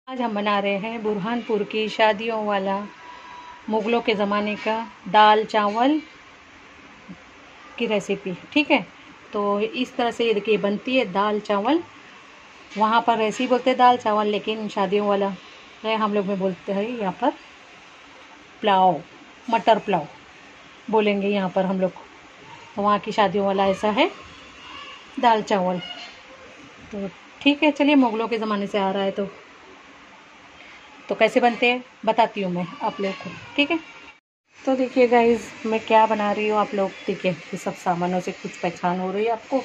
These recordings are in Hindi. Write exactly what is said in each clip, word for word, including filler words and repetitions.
आज हम बना रहे हैं बुरहानपुर की शादियों वाला मुग़लों के ज़माने का दाल चावल की रेसिपी। ठीक है, तो इस तरह से ये देखिए बनती है दाल चावल। वहाँ पर ऐसे ही बोलते हैं दाल चावल, लेकिन शादियों वाला है, हम लोग में बोलते हैं यहाँ पर पुलाव, मटर पुलाव बोलेंगे यहाँ पर हम लोग। तो वहाँ की शादियों वाला ऐसा है दाल चावल। तो ठीक है, चलिए मुग़लों के ज़माने से आ रहा है तो तो कैसे बनते हैं बताती हूँ मैं आप लोग को। ठीक है, तो देखिए गाइस मैं क्या बना रही हूँ, आप लोग देखिए ये सब सामानों से कुछ पहचान हो रही है आपको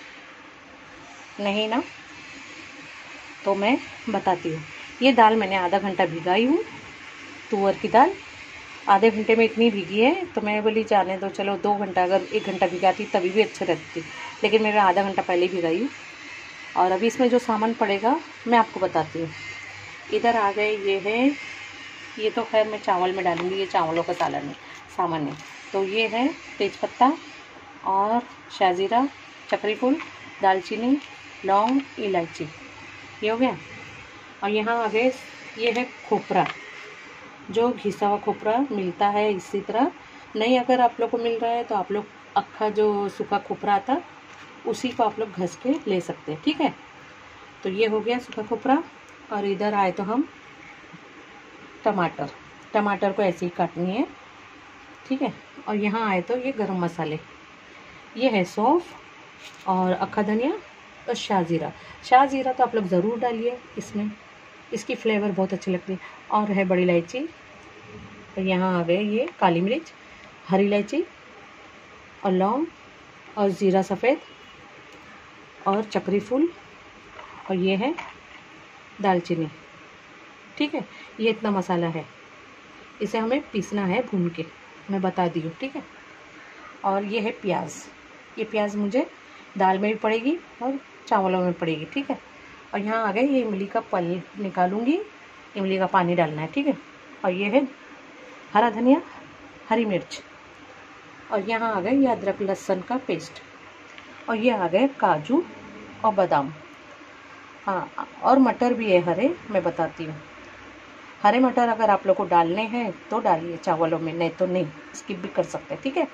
नहीं ना? तो मैं बताती हूँ। ये दाल मैंने आधा घंटा भिगाई हूँ, तुअर की दाल। आधे घंटे में इतनी भीगी है तो मैं बोली जाने दो, चलो दो घंटा अगर एक घंटा भिगाती तभी भी अच्छी रहती, लेकिन मैंने आधा घंटा पहले ही भिगाई हूँ। और अभी इसमें जो सामान पड़ेगा मैं आपको बताती हूँ। इधर आ गए, ये है, ये तो खैर मैं चावल में डालूँगी, ये चावलों का सालन है सामान है। तो ये है तेज़पत्ता और शाहजीरा, चक्री फूल, दालचीनी, लौंग, इलायची, ये हो गया। और यहाँ आ गए, ये है खोपरा, जो घिसा हुआ खोपरा मिलता है इसी तरह। नहीं अगर आप लोग को मिल रहा है तो आप लोग अक्खा जो सूखा खोपरा आता उसी को आप लोग घस के ले सकते हैं। ठीक है, तो ये हो गया सूखा खोपरा। और इधर आए तो हम टमाटर टमाटर को ऐसे ही काटनी है। ठीक है, और यहाँ आए तो ये गरम मसाले, ये है सौंफ और अक्खा धनिया और शाहजीरा। शाहजीरा तो आप लोग ज़रूर डालिए इसमें, इसकी फ्लेवर बहुत अच्छी लगती है। और है बड़ी इलायची। तो यहाँ आ गए ये काली मिर्च, हरी इलायची और लौंग और ज़ीरा सफ़ेद और चक्री फूल, और ये है दालचीनी। ठीक है, ये इतना मसाला है, इसे हमें पीसना है भून के, मैं बता दी हूँ। ठीक है, और ये है प्याज, ये प्याज मुझे दाल में भी पड़ेगी और चावलों में पड़ेगी। ठीक है, और यहाँ आ गए ये इमली का पल निकालूंगी, इमली का पानी डालना है। ठीक है, और ये है हरा धनिया, हरी मिर्च, और यहाँ आ गए ये अदरक लहसुन का पेस्ट, और ये आ गए काजू और बादाम। हाँ, और मटर भी है हरे, मैं बताती हूँ। हरे मटर अगर आप लोग को डालने हैं तो डालिए चावलों में, नहीं तो नहीं, स्किप भी कर सकते हैं। ठीक है,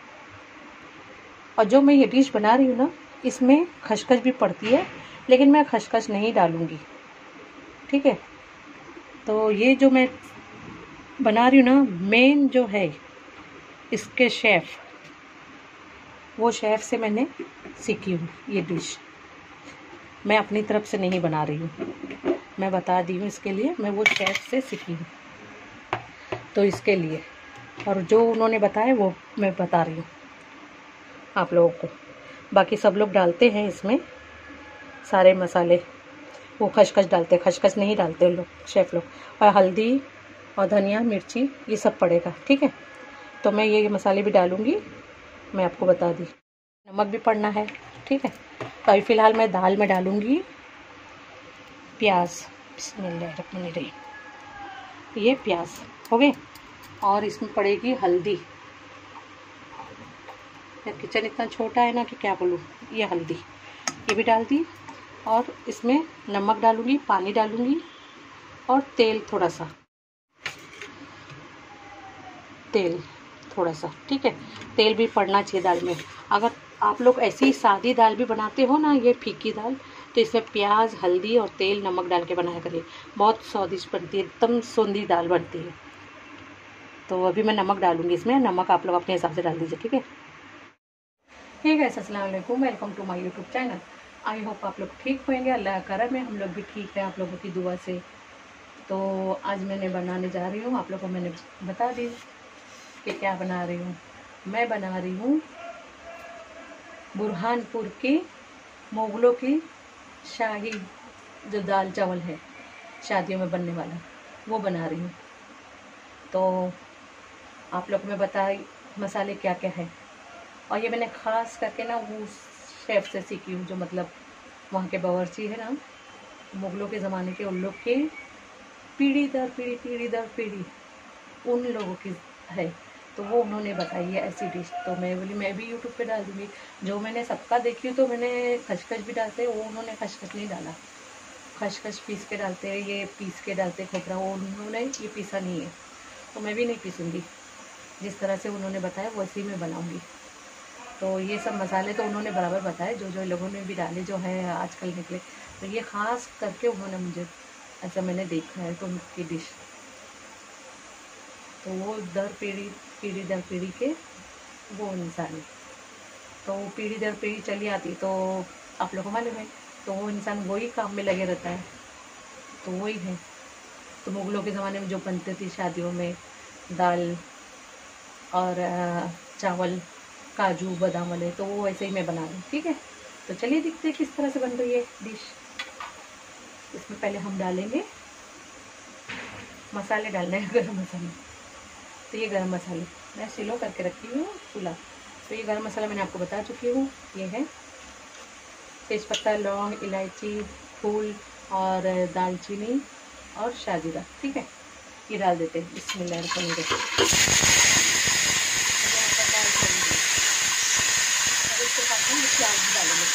और जो मैं ये डिश बना रही हूँ ना, इसमें खसखस भी पड़ती है, लेकिन मैं खसखस नहीं डालूँगी। ठीक है, तो ये जो मैं बना रही हूँ ना, मेन जो है इसके शेफ़, वो शेफ़ से मैंने सीखी हूँ ये डिश, मैं अपनी तरफ से नहीं बना रही हूँ, मैं बता दी हूँ इसके लिए, मैं वो शेफ़ से सीखी हूँ तो इसके लिए, और जो उन्होंने बताया वो मैं बता रही हूँ आप लोगों को। बाकी सब लोग डालते हैं इसमें सारे मसाले, वो खसखस डालते, खसखस नहीं डालते लोग, शेफ़ लोग। और हल्दी और धनिया मिर्ची ये सब पड़ेगा। ठीक है, तो मैं ये मसाले भी डालूँगी, मैं आपको बता दी। नमक भी पड़ना है। ठीक है, तो अभी फ़िलहाल मैं दाल में डालूँगी प्याज, बिस्मिल्लाहिर्रहमानिर्रहीम, ये प्याज हो गए। और इसमें पड़ेगी हल्दी, किचन इतना छोटा है ना कि क्या बोलूँ, ये हल्दी ये भी डाल दी। और इसमें नमक डालूँगी, पानी डालूँगी और तेल थोड़ा सा, तेल थोड़ा सा। ठीक है, तेल भी पड़ना चाहिए दाल में। अगर आप लोग ऐसी सादी दाल भी बनाते हो ना, ये फीकी दाल, तो इसमें प्याज, हल्दी और तेल, नमक डाल के बनाया करिए, बहुत स्वादिष्ट बनती है, एकदम सोंधी दाल बनती है। तो अभी मैं नमक डालूँगी इसमें, नमक आप लोग अपने हिसाब से डाल दीजिए। ठीक है, ठीक है, अस्सलाम वालेकुम, welcome to my YouTube channel. I hope आप लोग ठीक होंगे, अल्लाह का करम है, हम लोग भी ठीक हैं आप लोगों की दुआ से। तो आज मैंने बनाने जा रही हूँ, आप लोगों को मैंने बता दी कि क्या बना रही हूँ। मैं बना रही हूँ बुरहानपुर की मुग़लों की शाही जो दाल चावल है शादियों में बनने वाला, वो बना रही हूँ। तो आप लोग में बताई मसाले क्या क्या है, और ये मैंने ख़ास करके ना वो शेफ़ से सीखी हूँ, जो मतलब वहाँ के बावर्ची है ना, मुग़लों के ज़माने के, उन लोग के पीढ़ी दर पीढ़ी पीढ़ी दर पीढ़ी उन लोगों की है, तो वो उन्होंने बताई है ऐसी डिश। तो मैं बोली मैं भी यूट्यूब पे डाल दूँगी। जो मैंने सबका देखी तो मैंने खसखस भी डालते, वो उन्होंने खसखस नहीं डाला, खसखस पीस के डालते हैं, ये पीस के डालते हैं खोपरा, वो उन्होंने ये पीसा नहीं है, तो मैं भी नहीं पीसूँगी। जिस तरह से उन्होंने बताया वैसे ही मैं बनाऊँगी। तो ये सब मसाले तो उन्होंने बराबर बताए, जो जो लोगों ने भी डाले जो है आजकल निकले, तो ये ख़ास करके उन्होंने मुझे, ऐसा मैंने देखा है तो उनकी डिश, तो वो दर पीढ़ी पीढ़ी दर पीढ़ी के वो इंसान है। तो पीढ़ी दर पीढ़ी चली आती, तो आप लोगों को मालूम है, तो वो इंसान वही काम में लगे रहता है, तो वही है। तो मुग़लों के ज़माने में जो बनते थी शादियों में, दाल और चावल काजू बादाम वाले, तो वो वैसे ही मैं बना रही हूँ। ठीक है, तो चलिए देखते हैं किस तरह से बन रही है डिश। इसमें पहले हम डालेंगे मसाले, डालने हैं गरम मसाले। तो ये गरम मसाले मैं स्लो करके रखी हूँ चूल्हा। तो ये गरम मसाला मैंने आपको बता चुकी हूँ, ये है तेज़पत्ता, लौंग, इलायची, फूल और दालचीनी और शाजीरा। ठीक है, ये डाल देते हैं। बिस्मिल्लाहिर्रहमानिर्रहीम। इसके साथ हम प्याज भी डालेंगे।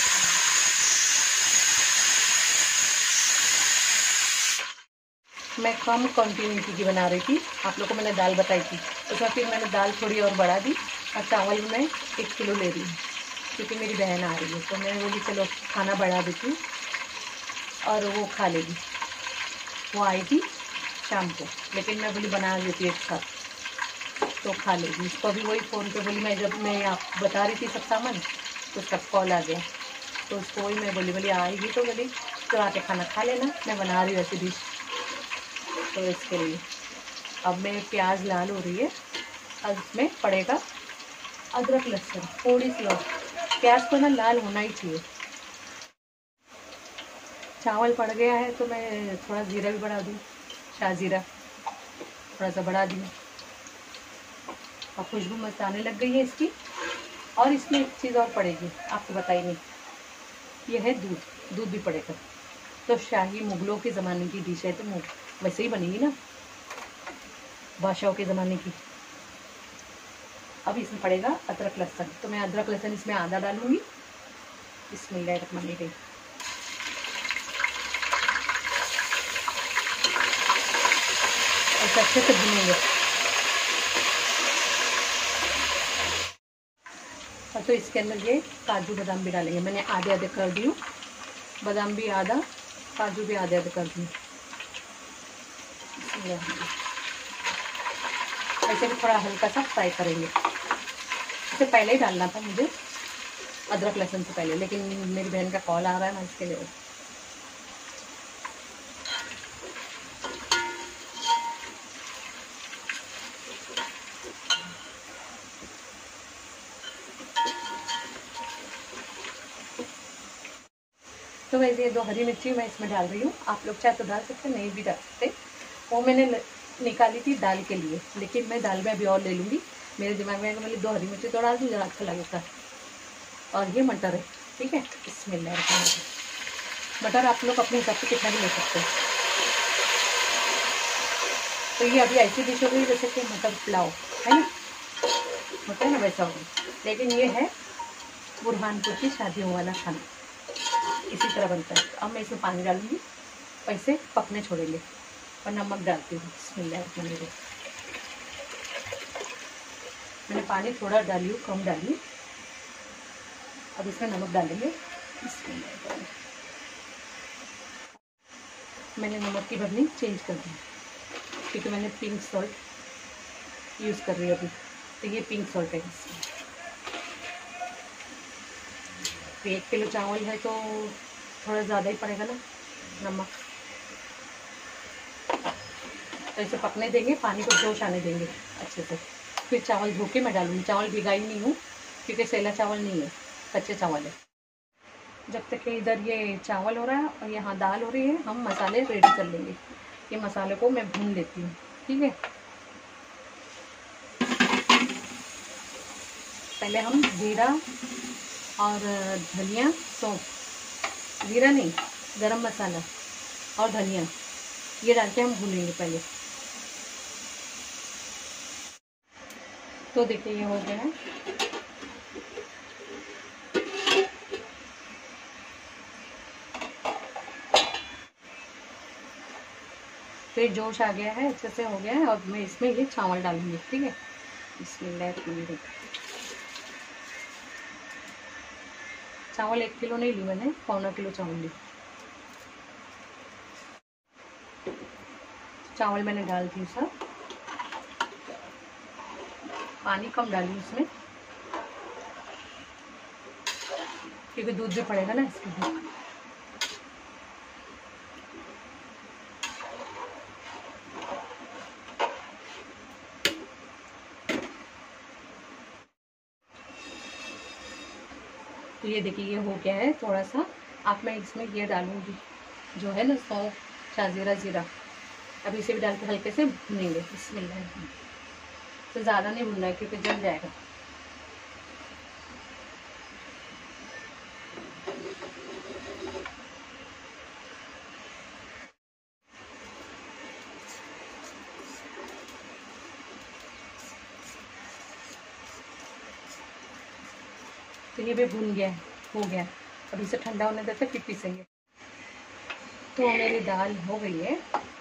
मैं कम क्वान्टिटी की बना रही थी, आप लोगों को मैंने दाल बताई थी, उसमें फिर मैंने दाल थोड़ी और बढ़ा दी, और चावल में एक किलो ले रही हूँ क्योंकि मेरी बहन आ रही है, तो मैं बोली चलो खाना बढ़ा देती हूँ और वो खा लेगी। वो आई थी शाम को, लेकिन मैं बोली बना देती एक साथ तो खा लेगी। इसको अभी वही फ़ोन पे बोली, मैं जब मैं आप बता रही थी सब सामान, तो उसका कॉल आ गया, तो उसको वही मैं बोली बोली आएगी तो बोली तो आके खाना खा लेना, मैं बना रही हूँ ऐसी डिश। तो इसके लिए अब मैं प्याज लाल हो रही है, अब इसमें पड़ेगा अदरक लहसुन थोड़ी सी, और प्याज को ना लाल होना ही चाहिए। चावल पड़ गया है तो मैं थोड़ा ज़ीरा भी बढ़ा दूँ, शाहजीरा थोड़ा सा बढ़ा दी, और खुशबू मस्त आने लग गई है इसकी। और इसमें एक चीज़ और पड़ेगी, आपको बताई नहीं, ये है दूध, दूध भी पड़ेगा। तो शाही मुग़लों के ज़माने की डिश है, तो वैसे ही बनेगी ना, बादशाहों के ज़माने की। अब इसमें पड़ेगा अदरक लहसुन, तो मैं अदरक लहसुन इसमें आधा डालूँगी। बिस्मिल्लाहिर्रहमानिर्रहीम। ऐसे अच्छे से भूनेंगे। और तो इसके अंदर ये काजू बादाम भी डालेंगे, मैंने आधे आधे कर दी हूँ, बादाम भी आधा, काजू भी आधे आधे कर दी। ऐसे भी थोड़ा हल्का सा फ्राई करेंगे। इससे पहले ही डालना था मुझे, अदरक लहसुन से पहले, लेकिन मेरी बहन का कॉल आ रहा है ना, इसके लिए। तो वैसे ये दो हरी मिर्ची मैं इसमें डाल रही हूँ, आप लोग चाहे तो डाल सकते, नहीं भी डाल सकते। वो मैंने निकाली थी दाल के लिए, लेकिन मैं दाल में अभी और ले लूँगी। मेरे दिमाग में आएगा, मैं दो हरी मिर्ची तो डाल दूँ, ज़रा अच्छा लगेगा। और ये मटर है, ठीक है, बिस्मिल्लाह। मटर आप लोग अपने हिसाब से कितना भी ले सकते हैं। तो ये अभी ऐसी डिश हो गई जैसे कि मटर पुलाव है ना, होता है ना, वैसा हो गया। लेकिन ये है बुरहानपुर की शादियों वाला खाना, इसी तरह बनता है। अब मैं इसमें पानी डालूँगी, ऐसे पकने छोड़ेंगे, और नमक डालती हूँ। बिस्मिल्लाह, मैंने पानी थोड़ा डाली हूँ, कम डाली। अब इसमें नमक डालेंगे। बिस्मिल्लाह, मैंने नमक की भरनी चेंज कर दी क्योंकि मैंने पिंक सॉल्ट यूज़ कर रही है अभी, तो ये पिंक सॉल्ट है इसमें। तो एक किलो चावल है तो थोड़ा ज़्यादा ही पड़ेगा ना नमक। तो इसे पकने देंगे, पानी को जोश आने देंगे अच्छे से, फिर चावल धो के मैं डालूँगी। चावल भिगाई नहीं हूँ क्योंकि सेला चावल नहीं है, कच्चे चावल है। जब तक कि इधर ये चावल हो रहा है और यहाँ दाल हो रही है, हम मसाले रेडी कर लेंगे। ये मसाले को मैं भून लेती हूँ, ठीक है। पहले हम जीरा और धनिया, सौंफ, जीरा नहीं, गरम मसाला और धनिया, ये डाल के हम भूनेंगे पहले। तो देखिए ये हो गया है। तो ये जोश आ गया है, अच्छे से हो गया है। और मैं इसमें ये चावल डालूंगी, ठीक है। बिस्मिल्लाह। चावल एक किलो नहीं ली मैंने, पौना किलो चावल ली। चावल मैंने डाल दी सब, पानी कम डाली इसमें क्योंकि दूध भी पड़ेगा ना इसके लिए। तो ये देखिए ये हो गया है थोड़ा सा। अब मैं इसमें ये डालूंगी जो है ना सौंफ, शाजीरा, जीरा। अब इसे भी डाल के हल्के से भूनेंगे। बिस्मिल्लाह। तो ज़्यादा नहीं भूनना है क्योंकि जल जाएगा। तो ये भी भून गया है, हो गया। अब इसे ठंडा होने देते फिर पीसेंगे। तो मेरी दाल हो गई है,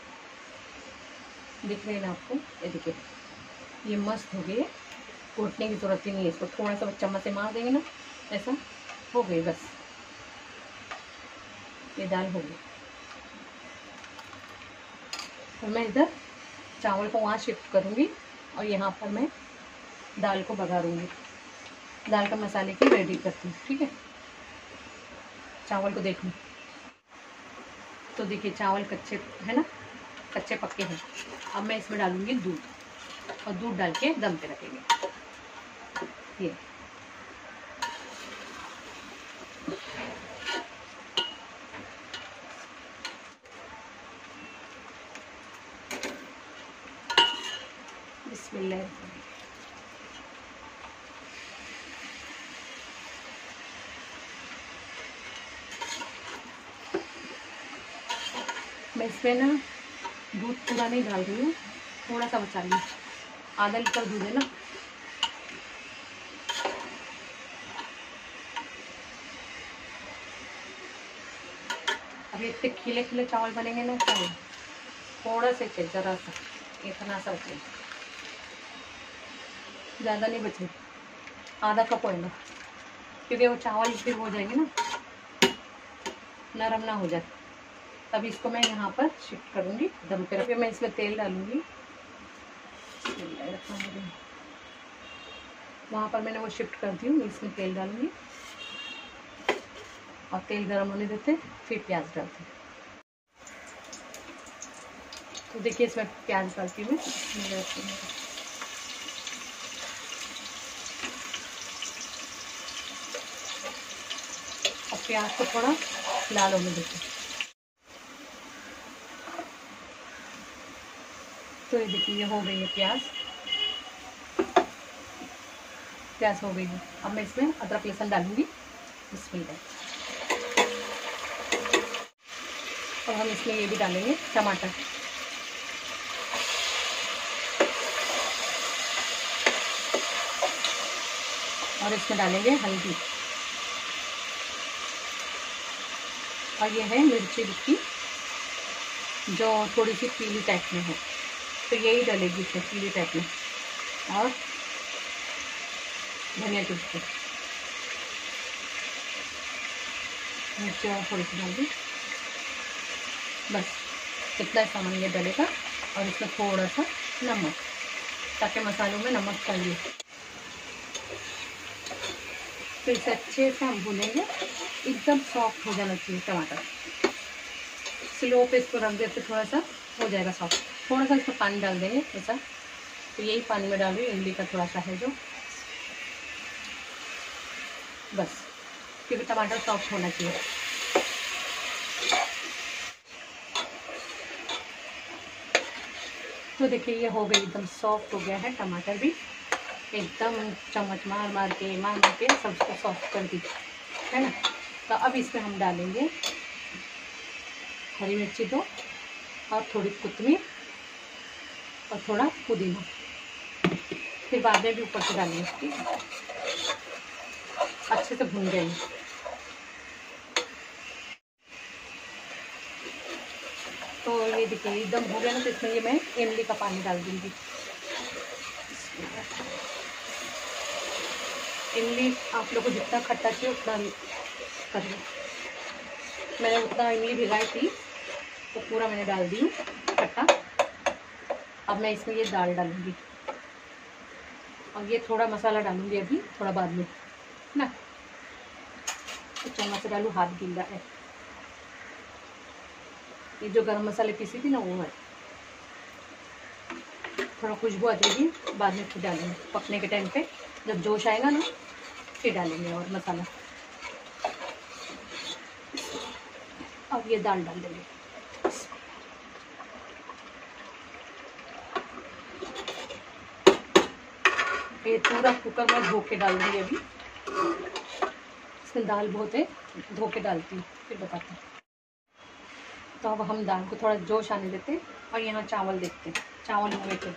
दिख रही है ना आपको, ये देखिए ये मस्त हो गई है। कूटने की ज़रूरत ही नहीं है इसको, थोड़ा सा चम्मच से मार देंगे ना, ऐसा हो गई बस। ये दाल हो गई। तो मैं इधर चावल को वहाँ शिफ्ट करूँगी और यहाँ पर मैं दाल को बघारूँगी। दाल का मसाले की रेडी करती हूँ, ठीक है। चावल को देखूँ तो देखिए चावल कच्चे है ना, कच्चे पक्के हैं। अब मैं इसमें डालूँगी दूध और दूध डाल के दम पे रखेंगे। ये बिस्मिल्लाह। मैं इसमें ना दूध पूरा नहीं डाल रही हूँ, थोड़ा सा बचा ली, आधा लीटर दूध है ना। अब इतने खिले खिले चावल बनेंगे ना, चावल थोड़ा से चाहिए, ज़रा सा, इतना सा बचे, ज़्यादा नहीं बचे, आधा कप होएगा क्योंकि वो चावल फिर हो जाएंगे ना, नरम ना हो जाए। तब इसको मैं यहाँ पर शिफ्ट करूँगी दम पे रख। मैं इसमें तेल डालूँगी, वहाँ पर मैंने वो शिफ्ट कर दी हूँ। इसमें तेल डालूँगी और तेल गर्म होने देते फिर प्याज डालते। तो देखिए इसमें प्याज डालती हूँ मैं। और प्याज को थोड़ा लाल होने देते। तो ये देखिए ये हो गई है प्याज, प्याज हो गई है। अब मैं इसमें अदरक लहसुन डालूंगी। बिस्मिल्लाह। और हम इसमें ये भी डालेंगे टमाटर। और इसमें डालेंगे हल्दी। और ये है मिर्ची रुखी जो थोड़ी सी पीली टाइप में है, तो यही डालेगी इसमें पीली टाइप में। और धनिया की पत्ती, मिर्ची और थोड़ी सी डाल दी, बस इतना सामान ये डलेगा। और इसमें थोड़ा सा नमक, ताकि मसालों में नमक चाहिए। फिर इसे अच्छे से हम भूनेंगे, एकदम सॉफ्ट हो जाना चाहिए टमाटर। स्लो पे इसको रख देते, थोड़ा सा हो जाएगा सॉफ्ट। थोड़ा सा इसमें पानी डाल देंगे ऐसा, तो यही पानी में डाल रही हूँ, इमली का थोड़ा सा है जो, बस क्योंकि टमाटर सॉफ्ट होना चाहिए। तो देखिए ये हो गई, एकदम सॉफ्ट हो गया है टमाटर भी, एकदम चम्मच मार मार के मार मार के सबको सॉफ्ट कर दी है ना। तो अब इसमें हम डालेंगे हरी मिर्ची दो और थोड़ी कोतमीर और थोड़ा पुदीना, फिर बाद में भी ऊपर से डालेंगे, ठीक है। अच्छे से भून जाएंगे। तो तो ये देखिए एकदम हो गया ना, तो इसमें ये मैं इमली का पानी डाल दूँगी। इमली आप लोग को जितना खट्टा चाहिए उतना कर लो। मैंने उतना इमली भिगाई थी तो पूरा मैंने डाल दी हूँ खट्टा। अब मैं इसमें ये दाल डालूँगी और ये थोड़ा मसाला डालूँगी अभी थोड़ा बाद में ना। तो चम्मच से डालूँ, हाथ गीला है। ये जो गरम मसाले पीसी थी ना वो है। थोड़ा खुशबू आ जाएगी, बाद में फिर डालेंगे पकने के टाइम पे, जब जोश आएगा ना फिर डालेंगे और मसाला। अब ये दाल डाल देंगे। ये पूरा कुकर में धो के डाल दूँगी अभी। इसमें दाल बहुत है, धो के डालती हूँ फिर बताती हूँ। तो अब हम दाल को थोड़ा जोश आने देते हैं और यहाँ चावल देखते हैं। चावल हो गए थे,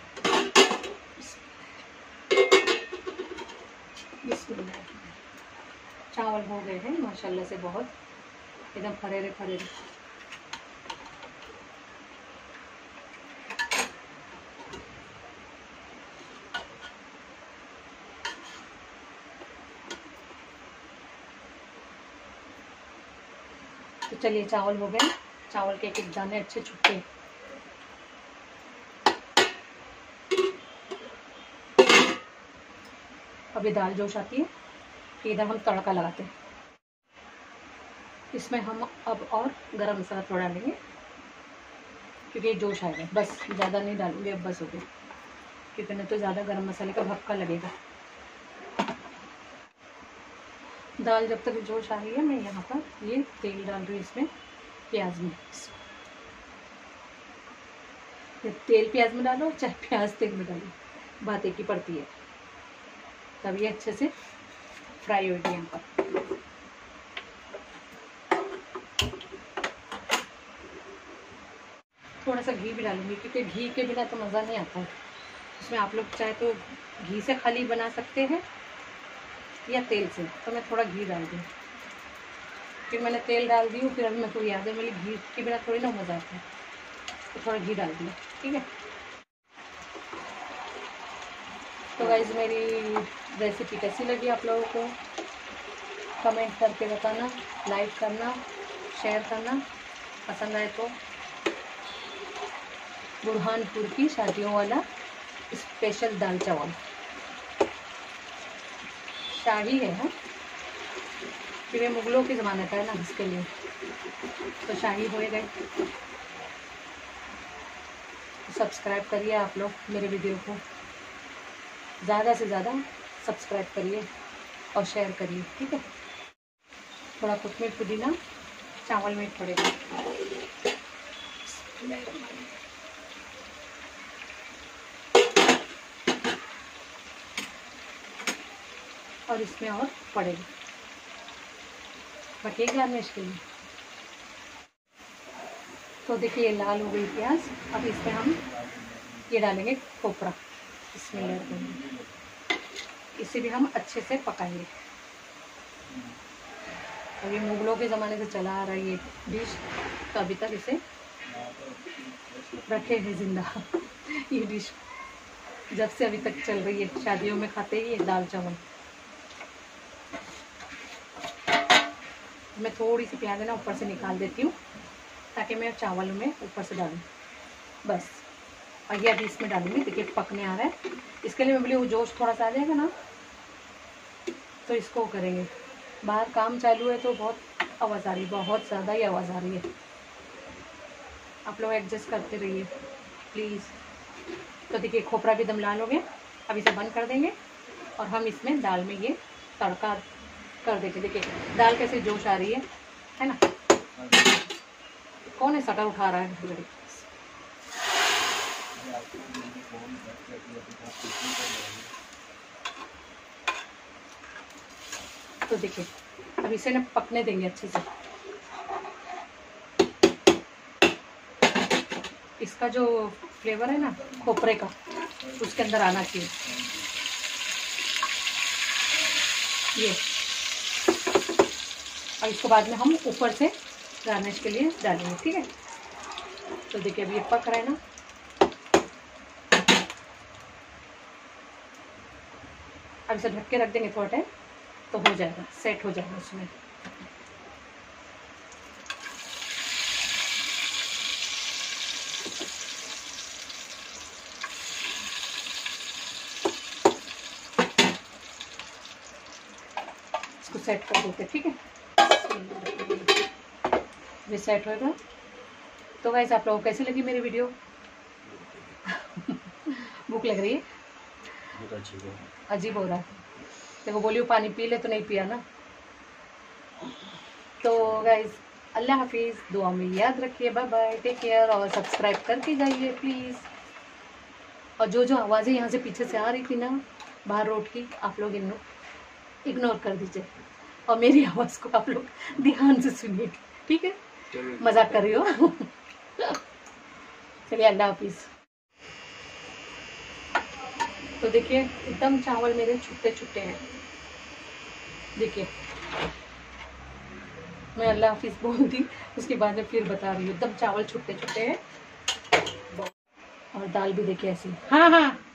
चावल हो गए हैं माशाल्लाह से, बहुत एकदम फरेरे फरेरे। तो चलिए चावल हो गए, चावल के एक एक दाने अच्छे छुट्टे। अभी दाल जोश आती है कि इधर हम तड़का लगाते हैं। इसमें हम अब और गरम मसाला थोड़ा डालेंगे क्योंकि ये जोश आएगा। बस ज़्यादा नहीं डालूंगे अब, बस हो गया, क्योंकि नहीं तो ज़्यादा गरम मसाले का भक्का लगेगा। दाल जब तक जोश आ रही है मैं यहाँ पर ये तेल डाल रही हूँ इसमें, प्याज में। तेल प्याज में डालो चाहे प्याज तेल में डालो, बात एक ही पड़ती है। तब ये अच्छे से फ्राई होगी यहाँ पर। थोड़ा सा घी भी डालूंगी क्योंकि घी के बिना तो मज़ा नहीं आता है। इसमें आप लोग चाहे तो घी से खाली बना सकते हैं या तेल से, तो मैं थोड़ा घी डाल दूँ। फिर मैंने तेल डाल दी हूँ, फिर अभी मेरे को याद है मेरी घी के बिना थोड़ी ना मज़ा आता है, तो थोड़ा घी डाल दिया। ठीक है, तो गाइस मेरी रेसिपी कैसी लगी आप लोगों को कमेंट करके बताना, लाइक करना, शेयर करना। पसंद आए तो बुरहानपुर की शादियों वाला स्पेशल दाल चावल शाही है ना, फिर ये मुगलों के ज़माने का है ना, इसके लिए तो शाही हो गए। सब्सक्राइब करिए आप लोग मेरे वीडियो को, ज़्यादा से ज़्यादा सब्सक्राइब करिए और शेयर करिए। ठीक है, थोड़ा कोथिमीर पुदीना चावल में पड़ेगा। और इसमें और पड़ेगा बटिए गार्निश के लिए। तो देखिए लाल हो गई प्याज। अब इसमें हम ये डालेंगे खोपरा, इसमें इसे भी हम अच्छे से पकाएंगे। और ये मुगलों के ज़माने से चला आ रहा है ये डिश, तो अभी तक इसे रखे हैं जिंदा। ये डिश जब से अभी तक चल रही है, शादियों में खाते ही ये दाल चावल। मैं थोड़ी सी प्याज है ना ऊपर से निकाल देती हूँ ताकि मैं चावल में ऊपर से डालूँ बस। और ये अभी इसमें डालूँगी, देखिए पकने आ रहा है। इसके लिए मैं बोली वो जोश थोड़ा सा आ जाएगा ना तो इसको करेंगे। बाहर काम चालू है तो बहुत आवाज़ आ रही है, बहुत ज़्यादा ही आवाज़ आ रही है। आप लोग एडजस्ट करते रहिए प्लीज़। तो देखिए खोपरा भी दम लाल हो गया। अब इसे बंद कर देंगे और हम इसमें दाल में ये तड़का कर देंगे। देखिए दाल कैसे जोश आ रही है, है ना। कौन है शटर उठा रहा है? तो देखिए अब इसे ना पकने देंगे अच्छे से। इसका जो फ्लेवर है ना खोपरे का, उसके अंदर आना चाहिए ये। और इसको बाद में हम ऊपर से गार्निश के लिए डालेंगे। ठीक है, तो देखिए अभी ये पक रहा है ना, अब इसे ढक के रख देंगे थोड़ा टाइम तो हो जाएगा, सेट हो जाएगा उसमें। इसको सेट कर देते, ठीक है, ये सेट होगा। तो गाइस आप लोगों को कैसी लगी मेरी वीडियो? भूख लग रही है, अजीब हो रहा है। देखो बोलियो पानी पी ले तो नहीं पिया ना। तो गाइस अल्लाह हाफिज़, दुआ में याद रखिए, बाय बाय, टेक केयर, और सब्सक्राइब करके जाइए प्लीज़। और जो जो आवाज़ें यहाँ से पीछे से आ रही थी ना बाहर रोड की, आप लोग इन इग्नोर कर दीजिए और मेरी आवाज़ को आप लोग ध्यान से सुनिए, ठीक है? मजाक कर रही हो। चलिए अल्लाह हाफिज़। तो देखिए एकदम चावल मेरे छुट्टे छुट्टे हैं, देखिए मैं अल्लाह हाफिज़ बोल दी, उसके बाद में फिर बता रही हूँ, एकदम चावल छुट्टे छुट्टे हैं। और दाल भी देखिए ऐसी, हाँ हाँ